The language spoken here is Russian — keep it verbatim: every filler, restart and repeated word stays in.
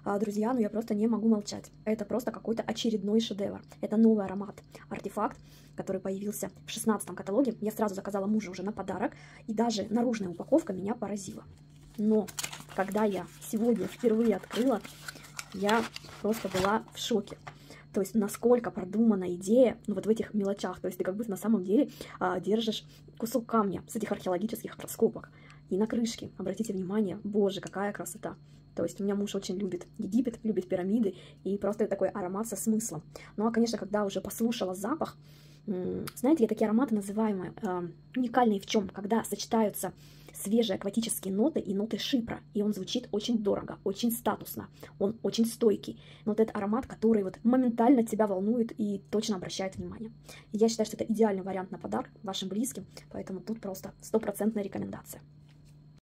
А, друзья, ну я просто не могу молчать. Это просто какой-то очередной шедевр. Это новый аромат, артефакт, который появился в шестнадцатом каталоге. Я сразу заказала мужу уже на подарок, и даже наружная упаковка меня поразила. Но когда я сегодня впервые открыла, я просто была в шоке. То есть, насколько продумана идея, ну, вот в этих мелочах. То есть, ты как будто на самом деле а, держишь кусок камня с этих археологических раскопок. И на крышке, обратите внимание, боже, какая красота. То есть, у меня муж очень любит Египет, любит пирамиды, и просто такой аромат со смыслом. Ну, а, конечно, когда уже послушала запах, знаете ли, такие ароматы называемые э, уникальные в чем? Когда сочетаются свежие акватические ноты и ноты шипра, и он звучит очень дорого, очень статусно, он очень стойкий. Но вот этот аромат, который вот моментально тебя волнует и точно обращает внимание. И я считаю, что это идеальный вариант на подарок вашим близким, поэтому тут просто стопроцентная рекомендация.